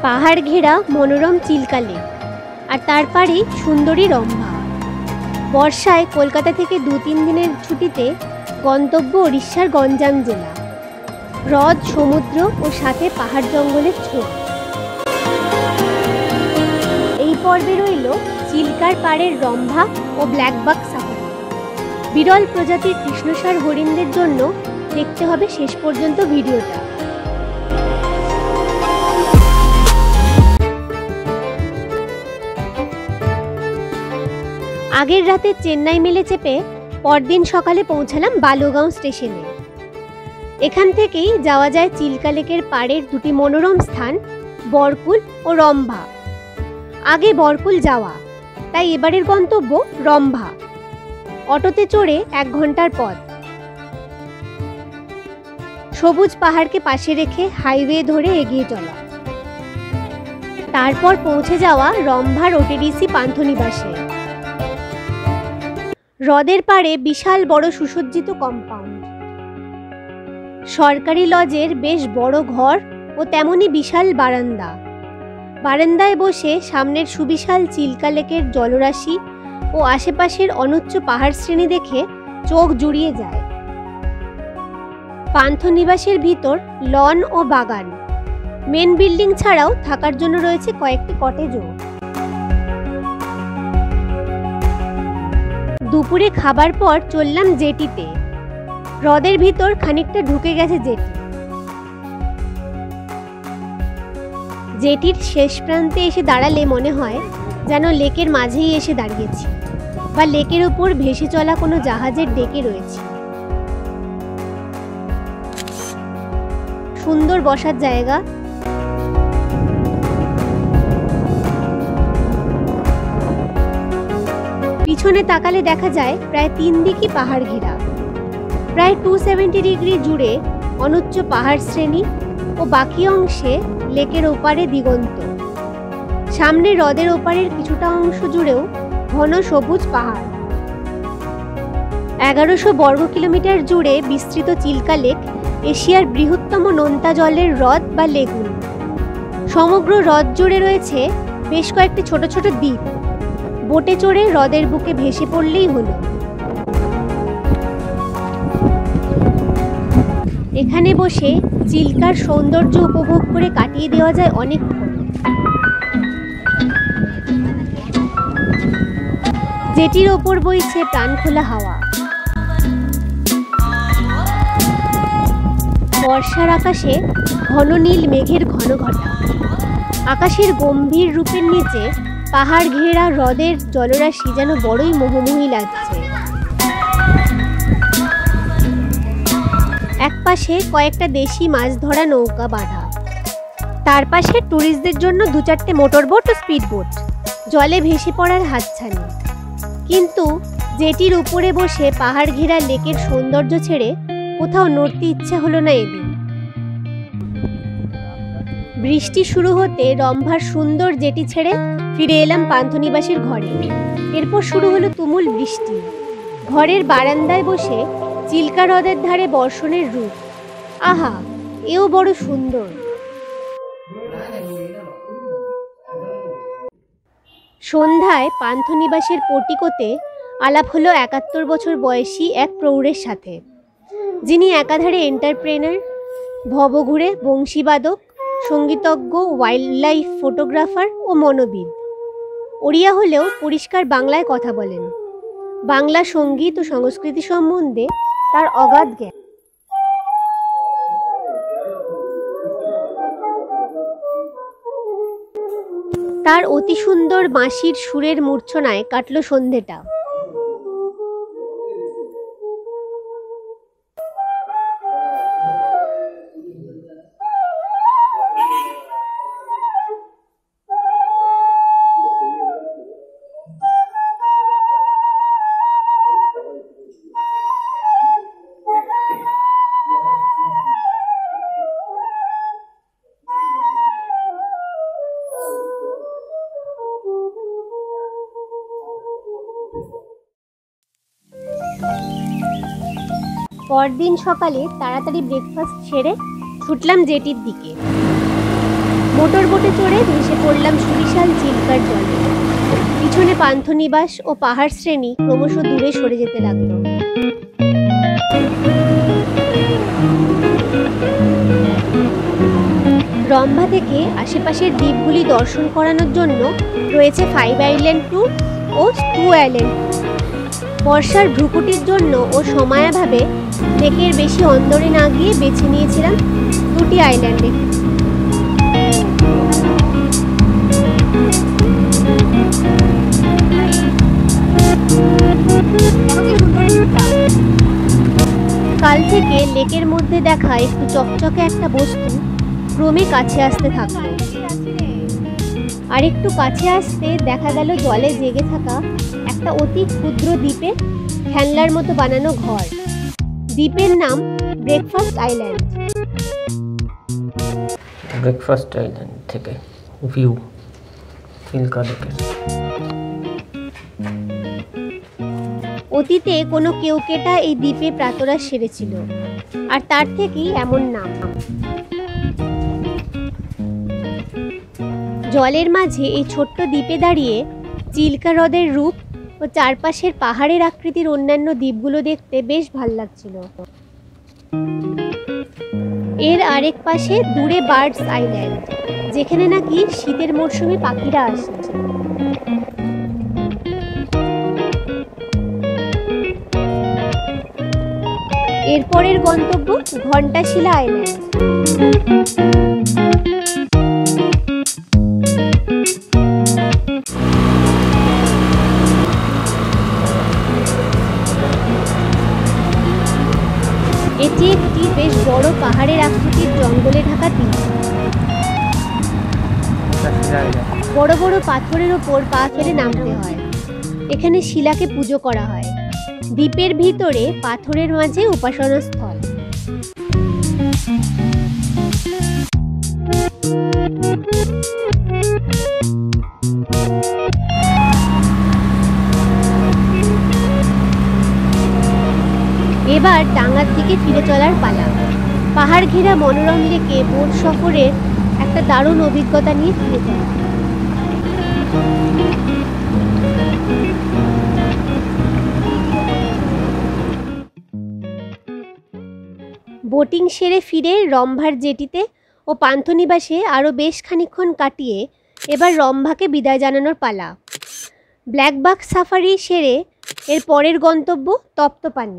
পাহাড় ঘেরা মনোরম চিল্কা লেক আর তার পাড়েই সুন্দরী রম্ভা। বর্ষায় কলকাতা থেকে 2-3 দিনের ছুটিতে গন্তব্য ওড়িশার গঞ্জাম জেলা। হ্রদ, সমুদ্র ও সাথে পাহাড় জঙ্গলের ছোঁয়া। এই পর্বে রইল চিল্কার পাড়ের রম্ভা ও ব্ল্যাকবাক সাফারি। বিরল প্রজাতির কৃষ্ণসার হরিণদের জন্য দেখতে হবে শেষ পর্যন্ত ভিডিওটা। আগের রাতে চেন্নাই মেলে চেপে পরদিন সকালে পৌঁছালাম বালুগাঁও স্টেশনে। এখান থেকেই যাওয়া যায় চিল্কা লেকের পাড়ের দুটি মনোরম স্থান বরকুল ও রম্ভা। আগে বরকুল যাওয়া, তাই এবারের গন্তব্য রম্ভা। অটোতে চড়ে 1 ঘন্টার পথ। সবুজ পাহাড়কে পাশে রেখে হাইওয়ে ধরে এগিয়ে চলা। তারপর পৌঁছে যাওয়া রম্ভার ওটিডিসি পান্থনিবাসে। হ্রদের পাড়ে বিশাল বড় সুসজ্জিত কম্পাউন্ড, সরকারি লজের বেশ বড় ঘর ও তেমনি বিশাল বারান্দা। বারান্দায় বসে সামনের সুবিশাল চিল্কা লেকের জলরাশি ও আশেপাশের অনুচ্চ পাহাড় শ্রেণী দেখে চোখ জুড়িয়ে যায়। পান্থনিবাসের ভিতর লন ও বাগান। মেন বিল্ডিং ছাড়াও থাকার জন্য রয়েছে কয়েকটি কটেজও। দুপুরে খাবার পর চললাম জেটিতে। হ্রদের ভিতর খানিকটা ঢুকে গেছে জেটি। জেটির শেষ প্রান্তে এসে দাঁড়ালে মনে হয় যেন লেকের মাঝেই এসে দাঁড়িয়েছি, বা লেকের উপর ভেসে চলা কোনো জাহাজের ডেকে রয়েছে। সুন্দর বসার জায়গা। পিছনে তাকালে দেখা যায় প্রায় 3 দিকই পাহাড় ঘেরা। প্রায় 270 ডিগ্রি জুড়ে অনুচ্চ পাহাড় শ্রেণী ও বাকি অংশে লেকের ওপারে দিগন্ত। সামনে হ্রদের ওপারের কিছুটা অংশ জুড়েও ঘন সবুজ পাহাড়। 1100 বর্গ কিলোমিটার জুড়ে বিস্তৃত চিল্কা লেক এশিয়ার বৃহত্তম নোনতা জলের হ্রদ বা লেগুন। সমগ্র হ্রদ জুড়ে রয়েছে বেশ কয়েকটি ছোট ছোট দ্বীপ। বোটে চড়ে হ্রদের বুকে ভেসে পড়লেই হলো। এখানে বসে চিল্কার সৌন্দর্য উপভোগ করে কাটিয়ে দেওয়া যায় অনেকক্ষণ। জেটির ওপর বইছে প্রাণখোলা হাওয়া। বর্ষার আকাশে ঘন নীল মেঘের ঘন ঘটা। আকাশের গম্ভীর রূপের নিচে পাহাড় ঘেরা হ্রদের জলরাশি যেন বড়ই মোহময়ী লাগছে। একপাশে কয়েকটা দেশি মাছ ধরা নৌকা বাঁধা, তার পাশে ট্যুরিস্টদের জন্য 2-4টে মোটর বোট ও স্পিড বোট। জলে ভেসে পড়ার হাতছানি। কিন্তু জেটির উপরে বসে পাহাড় ঘেরা লেকের সৌন্দর্য ছেড়ে কোথাও নড়তে ইচ্ছে হলো না এদিন। বৃষ্টি শুরু হতে রম্ভার সুন্দর জেটি ছেড়ে ফিরে এলাম পান্থনিবাসের ঘরে। এরপর শুরু হলো তুমুল বৃষ্টি। ঘরের বারান্দায় বসে চিল্কা হ্রদের ধারে বর্ষণের রূপ। আহা, এও বড় সুন্দর। সন্ধ্যায় পান্থনিবাসের পোর্টিকোতে আলাপ হলো 71 বছর বয়সী এক প্রৌঢ়ের সাথে, যিনি একাধারে এন্টারপ্রেনার, ভবঘুরে, বংশীবাদক, সঙ্গীতজ্ঞ, ওয়াইল্ড লাইফ ফটোগ্রাফার ও মনোবিদ। ওড়িয়া হলেও পরিষ্কার বাংলায় কথা বলেন। বাংলা সঙ্গীত ও সংস্কৃতি সম্বন্ধে তার অগাধ জ্ঞান। তার অতি সুন্দর বাঁশির সুরের মূর্ছনায় কাটল সন্ধেটা। পরদিন সকালে তাড়াতাড়ি ব্রেকফাস্ট সেরে ছুটলাম জেটির দিকে। মোটর বোটে চড়ে ভেসে পড়লাম সুবিশাল চিল্কার জলে। পিছনে পান্থনিবাস ও পাহাড় শ্রেণী ক্রমশ দূরে সরে যেতে লাগলো। রম্ভা থেকে আশেপাশের দ্বীপগুলি দর্শন করানোর জন্য রয়েছে 5 আইল্যান্ড ট্যুর ও 2 আইল্যান্ড। বর্ষার ভ্রুকুটির জন্য ও সময়াভাবে লেকের বেশি অন্দরে না গিয়ে বেছে নিয়েছিলাম 2টি আইল্যান্ডে। কাল থেকে লেকের মধ্যে দেখা একটু চকচকে একটা বস্তু ক্রমে কাছে আসতে থাকলো। আর একটু কাছে আসতে দেখা গেল জলে জেগে থাকা একটা অতি ক্ষুদ্র দ্বীপে খেলনার মতো বানানো ঘর। দ্বীপের নাম ব্রেকফাস্ট আইল্যান্ড। ব্রেকফাস্ট আইল্যান্ড থেকে ভিউ চিল্কা লেকের। অতীতে কোনো কেউকেটা এই দ্বীপে প্রাতরাশ সেরেছিল, আর তার থেকেই এমন নাম। জলের মাঝে এই ছোট্ট দ্বীপে দাঁড়িয়ে চিল্কা হ্রদের রূপ ও চারপাশের পাহাড়ের আকৃতির অন্যান্য দ্বীপগুলো দেখতে বেশ ভাল লাগছিল। এর আরেক পাশে দূরে বার্ডস আইল্যান্ড, যেখানে নাকি শীতের মরশুমে পাখিরা আসে। এরপরের গন্তব্য ঘণ্টাশিলা আইল্যান্ড। এটি একটি বেশ বড় পাহাড়ের আকৃতির জঙ্গলে ঢাকা দ্বীপ। বড় বড় পাথরের ওপর পা ফেলে নামতে হয়। এখানে শিলাকে পুজো করা হয়। দ্বীপের ভিতরে পাথরের মাঝে উপাসনা স্থল। এবার ডাঙ্গার দিকে ফিরে চলার পালা। পাহাড় ঘেরা মনোরম লেকে বোট সফরের একটা দারুণ অভিজ্ঞতা নিয়ে ফিরে যায়। বোটিং সেরে ফিরে রম্ভার জেটিতে ও পান্থনিবাসে আরও বেশ খানিকক্ষণ কাটিয়ে এবার রম্ভাকে বিদায় জানানোর পালা। ব্ল্যাকবাক সাফারি সেরে এর পরের গন্তব্য তপ্তপানি।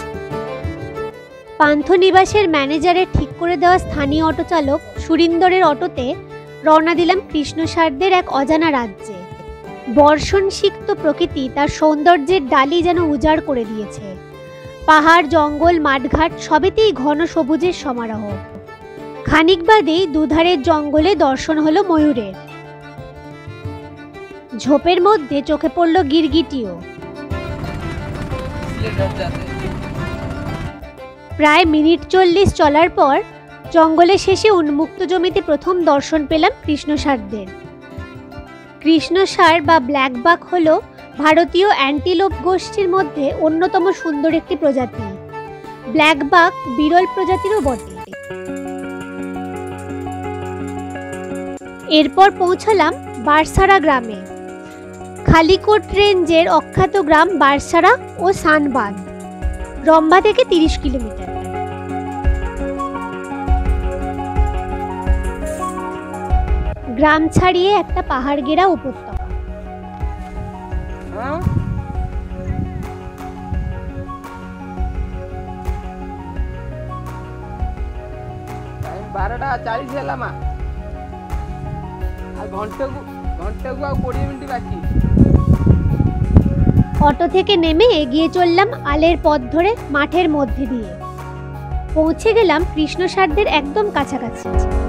পান্থনিবাসের ম্যানেজারের ঠিক করে দেওয়া স্থানীয় অটো চালক সুরিন্দরের অটোতে রওনা দিলাম কৃষ্ণসারদের এক অজানা রাজ্যে। বর্ষণ সিক্ত প্রকৃতি তার সৌন্দর্যের ডালি যেন উজাড় করে দিয়েছে। পাহাড়, জঙ্গল, মাঠঘাট সবেতেই ঘন সবুজের সমারোহ। খানিক বাদেই দুধারের জঙ্গলে দর্শন হলো ময়ূরের। ঝোপের মধ্যে চোখে পড়ল গিরগিটিও। প্রায় মিনিট 40 চলার পর জঙ্গলের শেষে উন্মুক্ত জমিতে প্রথম দর্শন পেলাম কৃষ্ণসারদের। কৃষ্ণসার বা ব্ল্যাকবাক হলো ভারতীয় অ্যান্টিলোপ গোষ্ঠীর মধ্যে অন্যতম সুন্দর একটি প্রজাতি। ব্ল্যাকবাক বিরল প্রজাতিরও বটে। এরপর পৌঁছালাম বারসারা গ্রামে। খালিকোট রেঞ্জের অখ্যাত গ্রাম বারসারা ও সানবাঁধ, রম্ভা থেকে 30 কিলোমিটার। গ্রাম ছাড়িয়ে একটা পাহাড় ঘেরা উপত্যকা। অটো থেকে নেমে এগিয়ে চললাম আলের পথ ধরে মাঠের মধ্যে দিয়ে। পৌঁছে গেলাম কৃষ্ণসারদের একদম কাছাকাছি।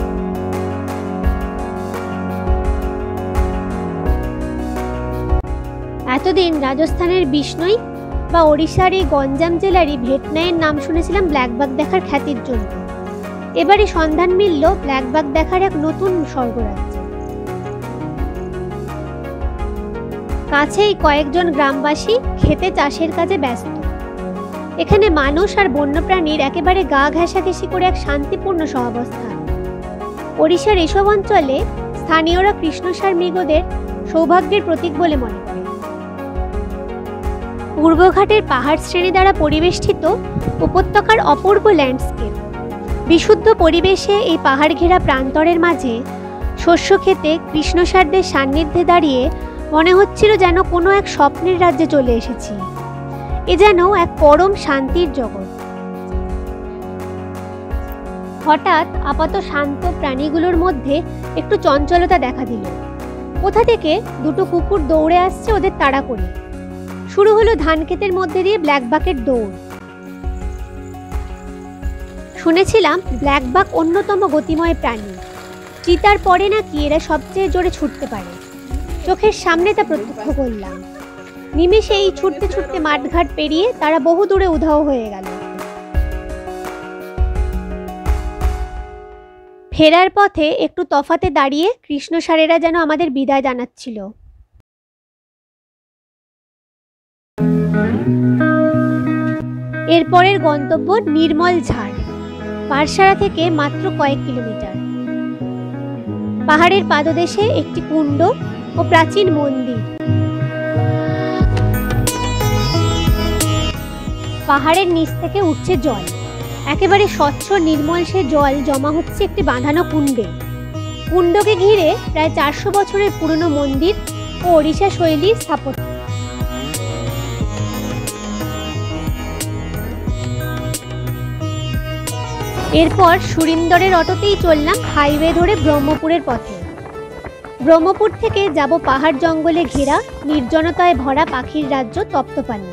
এতদিন রাজস্থানের বিষ্ণুই বা ওড়িশার এই গঞ্জাম জেলারই ভেটনাইয়ের নাম শুনেছিলাম ব্ল্যাকবাক দেখার খ্যাতির জন্য। এবারে সন্ধান মিলল ব্ল্যাকবাক দেখার এক নতুন স্বর্গরাজ্যে। কাছেই কয়েকজন গ্রামবাসী খেতে চাষের কাজে ব্যস্ত। এখানে মানুষ আর বন্যপ্রাণীর একেবারে গা ঘেঁষাঘেঁষি করে এক শান্তিপূর্ণ সহাবস্থান। ওড়িশার এসব অঞ্চলে স্থানীয়রা কৃষ্ণসার মৃগদের সৌভাগ্যের প্রতীক বলে মনে করে। পূর্বঘাটের পাহাড় শ্রেণী দ্বারা পরিবেষ্টিত উপত্যকার অপূর্ব ল্যান্ডস্কেপ। বিশুদ্ধ পরিবেশে এই পাহাড় ঘেরা প্রান্তরের মাঝে শস্য খেতে কৃষ্ণসারদের সান্নিধ্যে দাঁড়িয়ে মনে হচ্ছিল যেন কোনো এক স্বপ্নের রাজ্যে চলে এসেছি। এ যেন এক পরম শান্তির জগৎ। হঠাৎ আপাত শান্ত প্রাণীগুলোর মধ্যে একটু চঞ্চলতা দেখা দিল। কোথা থেকে দুটো কুকুর দৌড়ে আসছে ওদের তাড়া করে। শুরু হলো ধান ক্ষেতের মধ্যে দিয়ে ব্ল্যাকবাকের দৌড়। শুনেছিলাম ব্ল্যাকবাক অন্যতম গতিময় প্রাণী। চিতার পরে নাকি এরা সবচেয়ে জোরে ছুটতে পারে। চোখের সামনে তা প্রত্যক্ষ করলাম। নিমেষেই ছুটতে ছুটতে মাঠঘাট পেরিয়ে তারা বহু দূরে উধাও হয়ে গেল। ফেরার পথে একটু তফাতে দাঁড়িয়ে কৃষ্ণসারেরা যেন আমাদের বিদায় জানাচ্ছিল। এরপরের গন্তব্য নির্মল ঝাড়, পারসারা থেকে মাত্র কয়েক কিলোমিটার। পাহাড়ের পাদদেশে একটি কুণ্ড ও প্রাচীন মন্দির। পাহাড়ের নিচ থেকে উঠছে জল। একেবারে স্বচ্ছ নির্মল সে জল জমা হচ্ছে একটি বাঁধানো কুণ্ডে। কুণ্ডকে ঘিরে প্রায় 400 বছরের পুরনো মন্দির ও ওড়িশা শৈলীর স্থাপত্য। এরপর সুরিন্দরের অটোতেই চললাম হাইওয়ে ধরে ব্রহ্মপুরের পথে। ব্রহ্মপুর থেকে যাব পাহাড় জঙ্গলে ঘেরা নির্জনতায় ভরা পাখির রাজ্য তপ্তপানি।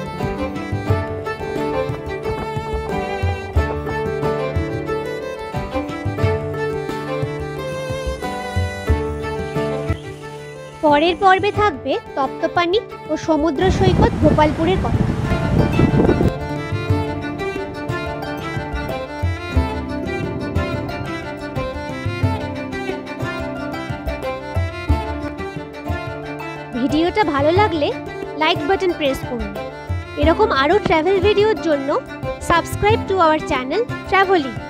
পরের পর্বে থাকবে তপ্তপানি ও সমুদ্র সৈকত গোপালপুরের কথা। ভিডিওটা ভালো লাগলে লাইক বাটন প্রেস করুন। এরকম আরও ট্রাভেল ভিডিওর জন্য সাবস্ক্রাইব টু আওয়ার চ্যানেল ট্রাভেলি।